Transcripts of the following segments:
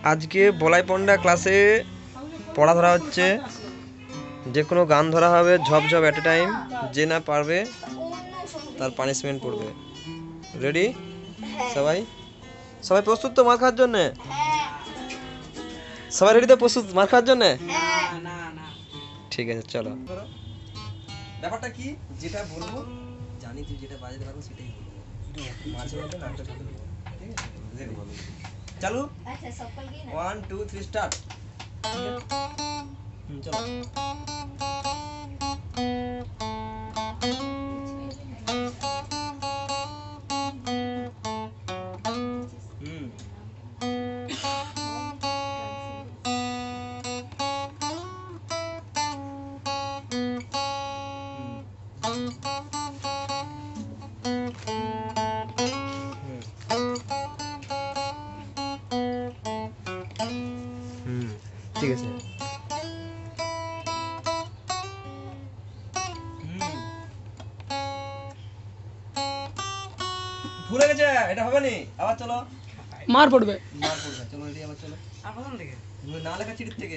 আজকে বলাই পণ্ডা ক্লাসে পড়া ধরা হচ্ছে, যে কোনো গান ধরা হবে ঝপঝপ এট এ টাইম। যে না পারবে তার পানিশমেন্ট পড়বে। রেডি? সবাই সবাই প্রস্তুত তো মার খাওয়ার জন্যে? সবাই রেডি তো প্রস্তুত মার খাওয়ার জন্যে? ঠিক আছে, চলো। ব্যাপারটা কি, যেটা বলবো জানি তুই যেটা বাজাতে পারবো সেটাই বলবো, মাঝে মধ্যে নামটা ঢুকে দেবো, ঠিক আছে? রেডি? চালু। 1 2 3 স্টার্ট। চলো। ঠিক আছে। ভুলে গেছে, এটা হবে নি। আবার চলো। মার পড়বে। চলো রেডি, আবার চলো। আর প্রথম থেকে না লেখা চিঠির থেকে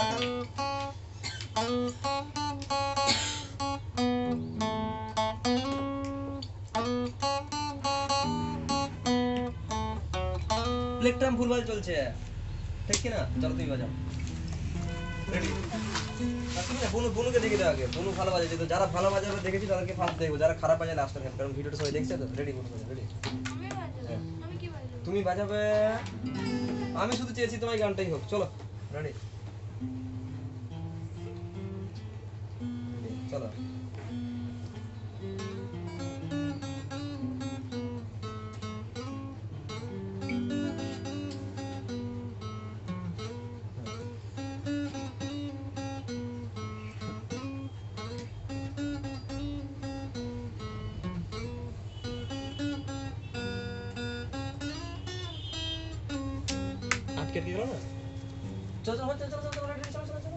প্লেগটাম ভুলভাল চলছে, ঠিক কি না? চলো তুমি বাজাও। রেডি? বনুকে দেখে দাও আগে, বনু ভালো বাজায়। যারা ভালো বাজাবে দেখেছি তাদেরকে ফার্স্ট দেখবো, যারা খারাপ বাজায় লাস্ট দেখবো, কারণ ভিডিওটা সবাই দেখছে তো। রেডি? বনু বাজাও। রেডি? তুমি বাজাবে, আমি শুধু চেয়েছি তোমার গানটাই হোক। চলো রেডি? চলো। আটকে গেল না? চলো চলো চলো চলো চলো রেডি? চলো চলো চলো।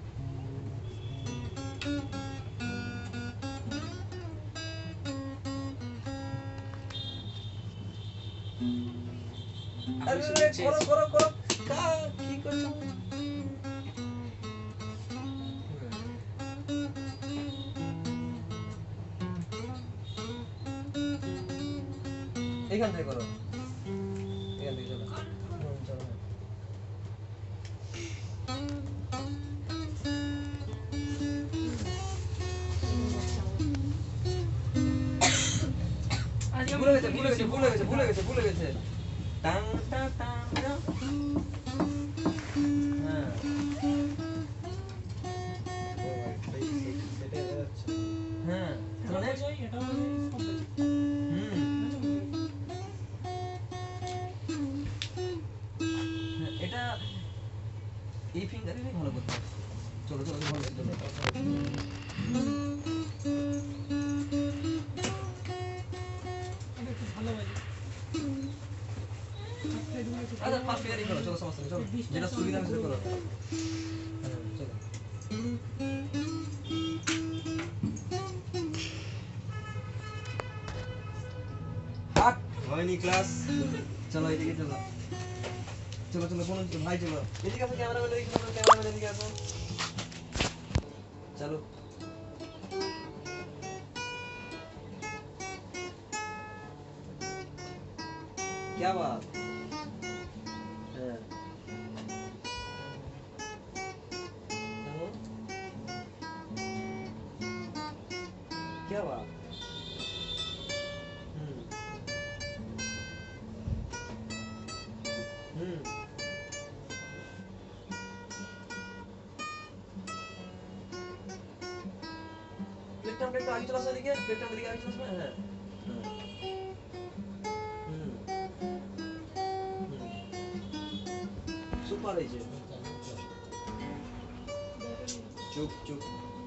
আরে করো করো করো, কি করছো? এইখান থেকে করো, এখান থেকে চলো। চলো। ভুলে গেছে। টাং টাং টাং টাং। হ্যাঁ। হ্যাঁ। এটা এই ফিঙ্গারই ভালো করতে হবে। চলো চলো ভালো করতে হবে। আচ্ছা ফার্স্ট ফিঙ্গারই করো, চলো সমস্যা নেই। চলো যেটা সুবিধা হবে সেটা করো। চলো। হাট হয়নি ক্লাস। চলো এদিকে চলো। চলো চলো কোন ভাই চলো এদিকে আসো, ক্যামেরাম্যান এদিকে আসো, ক্যামেরাম্যান এদিকে আসো। চলো। क्या बात? क्या बात? प्लेटफॉर्म आगे चला सा देखिए, प्लेटफॉर्म दिखा आगे चला सा है। सुपर है जी। चुप चुप।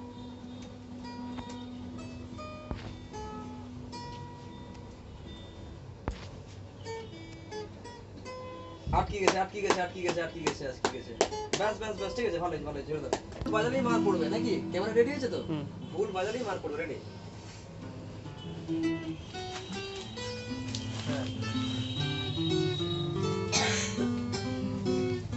আটকে গেছে। ব্যাস ঠিক আছে, ভালো ছেড়ে দাও। বাজালেই মার পড়বে নাকি? ক্যামেরা রেডি আছে তো? ভুল বাজালেই মার পড়বে। রেডি? হ্যাঁ।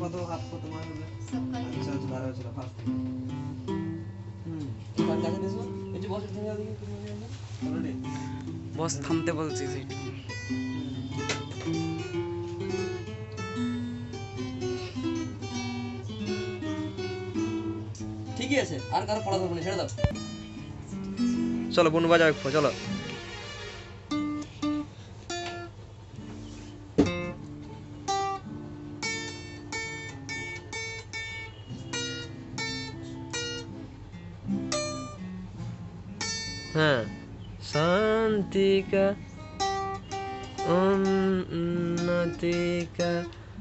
কত হাত কত মার হবে আচ্ছা আচ্ছা ধারা ছিল ফার্স্ট এবার কাছে দিছো এই যে বস তুমি আগে তুমি অলরেডি বস থামতে বলছি যে ঠিকই আছে আর কারো পড়া ধরবে না ছেড়ে দাও চলো বনু বাজাও একটু চলো হ্যাঁ शांति का उन्नति का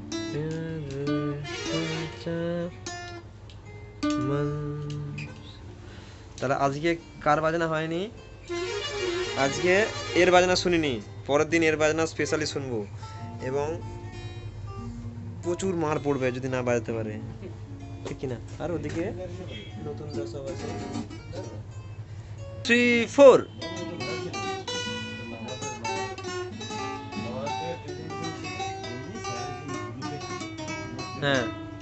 তাহলে আজকে কার বাজনা হয়নি আজকে এর বাজনা শুনিনি পরের দিন এর বাজনা স্পেশালি শুনবো এবং প্রচুর মার পড়বে যদি না বাজাতে পারে ঠিক কিনা আর ওদিকে নতুন সব আছে 3 4 হ্যাঁ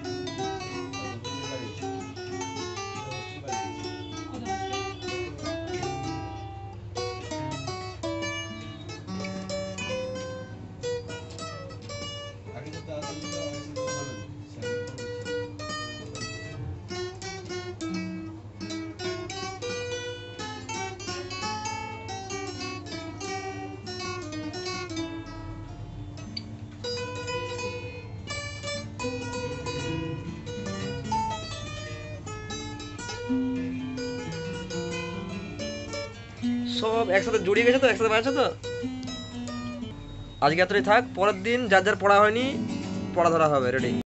সব একসাথে জড়িয়ে গেছে তো একসাথে বাজছে তো আজকে এতটাই থাক পরের দিন যার যার পড়া হয়নি পড়া ধরা হবে রেডি